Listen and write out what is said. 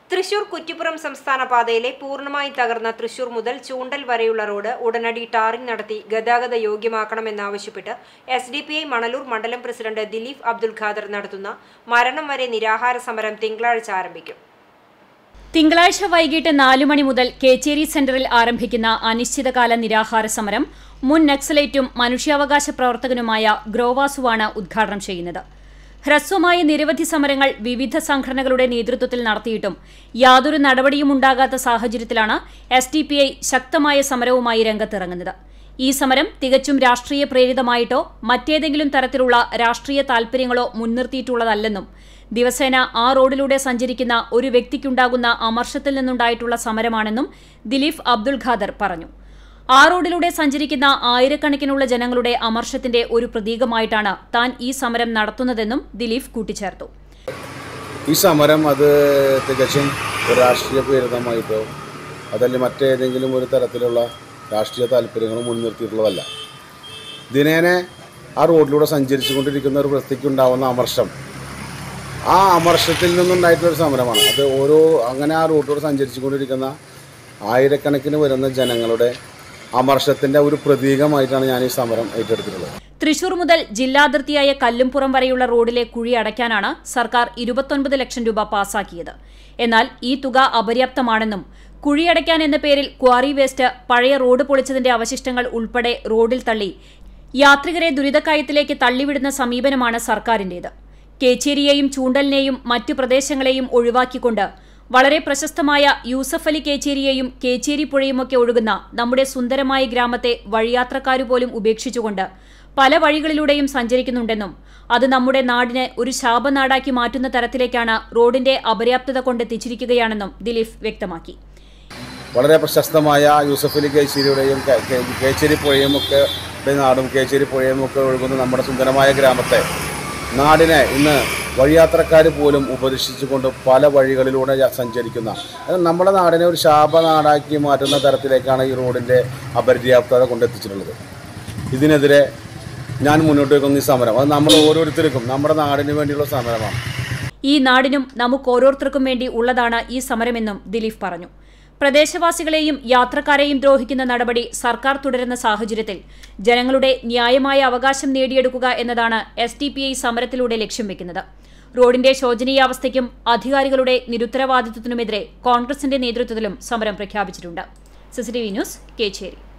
തൃശൂർ കുറ്റിപ്പുറം സംസ്ഥാന പാതയിലെ പൂർണ്ണമായി തകർന്ന തൃശൂർ മുതൽ ചൂണ്ടൽ വരെയുള്ള റോഡ് ഉടനടി ടാറിംഗ് നടത്തി ഗതാഗത യോഗ്യമാക്കണമെന്നാവശ്യപ്പെട്ട് SDPI മണലൂർ മണ്ഡലം പ്രസിഡന്റ് ദിലീപ് അബ്ദുൽ ഖാദർ നടത്തുന്ന മരണം വരെ നിരാഹാര സമരം തിങ്കളാഴ്ച ആരംഭിക്കും. തിങ്കളാഴ്ച വൈകിട്ട് 4 മണി മുതൽ കേച്ചേരി സെന്ററിൽ ആരംഭിക്കുന്ന അനിശ്ചിതകാല നിരാഹാര സമരം മുൻ നക്സലേറ്റും മനുഷ്യാവകാശ പ്രവർത്തകനുമായ ഗ്രോവാസുവാണ് ഉദ്ഘാടനം ചെയ്യുന്നത്. ഹ്രസ്വമായ നിരവധി സമരങ്ങൾ വിവിധ സംഘടനകളുടെ നേതൃത്വത്തിൽ നടത്തിയിട്ടും യാതൊരു നടപടിയും ഉണ്ടാകാത്ത സാഹചര്യത്തിലാണ് SDPI ശക്തമായ സമരവുമായി രംഗത്തിറങ്ങുന്നത്. ഈ സമരം തികച്ചും രാഷ്ട്രീയ പ്രേരിതമായിട്ടോ മറ്റേതെങ്കിലും തരത്തിലുള്ള രാഷ്ട്രീയ താൽപര്യങ്ങളോ മുൻനിർത്തിയിട്ടുള്ളതല്ലെന്നും ദിവസേന ആ റോഡിലൂടെ സഞ്ചരിക്കുന്ന ഒരു വ്യക്തിക്കുണ്ടാകുന്ന അമർഷത്തിൽ നിന്നുണ്ടായിട്ടുള്ള സമരമാണെന്നും ദിലീപ് അബ്ദുൽ ഖാദർ പറഞ്ഞു. ആ റോഡിലൂടെ സഞ്ചരിക്കുന്ന ആയിരക്കണക്കിനുള്ള ജനങ്ങളുടെ അമർഷത്തിന്റെ ഒരു പ്രതീകമായിട്ടാണ് താൻ ഈ സമരം നടത്തുന്നതെന്നും ദിലീപ് കൂട്ടിച്ചേർത്തു. ഈ സമരം അത് തികച്ചും രാഷ്ട്രീയ പ്രേരിതമായിട്ടോ അതല്ല മറ്റേതെങ്കിലും ഒരു തരത്തിലുള്ള രാഷ്ട്രീയ താല്പര്യങ്ങളും മുൻനിർത്തിയിട്ടുള്ളതല്ല. ദിനേന ആ റോഡിലൂടെ സഞ്ചരിച്ചു കൊണ്ടിരിക്കുന്ന ഒരു വ്യക്തിക്കുണ്ടാവുന്ന അമർഷം, ആ അമർഷത്തിൽ നിന്നുണ്ടായിട്ടുള്ളൊരു സമരമാണ് അത്. അങ്ങനെ ആ റോഡിലൂടെ സഞ്ചരിച്ചു കൊണ്ടിരിക്കുന്ന ആയിരക്കണക്കിന് വരുന്ന ജനങ്ങളുടെ അമർഷത്തിന്റെ ഒരു പ്രതീകമായിട്ടാണ് ഞാൻ ഈ സമരം ഏറ്റെടുത്തിട്ടുള്ളത്. തൃശൂർ മുതൽ ജില്ലാതിർത്തിയായ കല്ലുംപുറം വരെയുള്ള റോഡിലെ കുഴി അടയ്ക്കാനാണ് സർക്കാർ 29 ലക്ഷം രൂപ പാസാക്കിയത്. എന്നാൽ ഈ തുക അപര്യാപ്തമാണെന്നും കുഴിയടയ്ക്കാൻ എന്ന പേരിൽ ക്വാറി വേസ്റ്റ്, പഴയ റോഡ് പൊളിച്ചതിന്റെ അവശിഷ്ടങ്ങൾ ഉൾപ്പെടെ റോഡിൽ തള്ളി യാത്രികരെ ദുരിതക്കയത്തിലേക്ക് തള്ളിവിടുന്ന സമീപനമാണ് സർക്കാരിന്റേത്. കേച്ചേരിയെയും ചൂണ്ടലിനെയും മറ്റു പ്രദേശങ്ങളെയും ഒഴിവാക്കിക്കൊണ്ട് വളരെ പ്രശസ്തമായ യൂസഫലി കേച്ചേരിയെയും കേച്ചേരി പുഴയുമൊക്കെ ഒഴുകുന്ന നമ്മുടെ സുന്ദരമായ ഗ്രാമത്തെ വഴിയാത്രക്കാരുപോലും ഉപേക്ഷിച്ചുകൊണ്ട് പല വഴികളിലൂടെയും സഞ്ചരിക്കുന്നുണ്ടെന്നും അത് നമ്മുടെ നാടിനെ ഒരു ശാപനാടാക്കി മാറ്റുന്ന തരത്തിലേക്കാണ് റോഡിന്റെ അപര്യാപ്തത കൊണ്ടെത്തിച്ചിരിക്കുകയാണെന്നും ദിലീപ് വ്യക്തമാക്കി. വളരെ പ്രശസ്തമായ യൂസഫലി കേച്ചേരിയുടെയും കേച്ചേരി പുഴയുമൊക്കെ നാടും കേച്ചേരി പുഴയുമൊക്കെ ഒഴുകുന്ന നമ്മുടെ സുന്ദരമായ ഗ്രാമത്തെ, നാടിനെ ഇന്ന് വഴിയാത്രക്കാർ പോലും ഉപദേശിച്ചുകൊണ്ട് പല വഴികളിലൂടെ സഞ്ചരിക്കുന്ന നമ്മുടെ നാടിനെ ഒരു ശാപനാടാക്കി മാറ്റുന്ന തരത്തിലേക്കാണ് ഈ റോഡിൻ്റെ അപര്യാപ്തത കൊണ്ടെത്തിച്ചിട്ടുള്ളത്. ഇതിനെതിരെ ഞാൻ മുന്നോട്ട് വയ്ക്കുന്ന ഈ സമരം അത് നമ്മൾ ഓരോരുത്തർക്കും നമ്മുടെ നാടിന് വേണ്ടിയുള്ള സമരമാണ്. ഈ നാടിനും നമുക്ക് ഓരോരുത്തർക്കും വേണ്ടി ഉള്ളതാണ് ഈ സമരമെന്നും ദിലീപ് പറഞ്ഞു. പ്രദേശവാസികളെയും യാത്രക്കാരെയും ദ്രോഹിക്കുന്ന നടപടി സർക്കാർ തുടരുന്ന സാഹചര്യത്തിൽ ജനങ്ങളുടെ ന്യായമായ അവകാശം നേടിയെടുക്കുക എന്നതാണ് SDPI സമരത്തിലൂടെ ലക്ഷ്യം വെക്കുന്നത്. റോഡിന്റെ ശോചനീയാവസ്ഥയ്ക്കും അധികാരികളുടെ നിരുത്തരവാദിത്വത്തിനുമെതിരെ കോൺഗ്രസിന്റെ നേതൃത്വത്തിലും സമരം പ്രഖ്യാപിച്ചിട്ടുണ്ട്. CCTV news, Kecheri.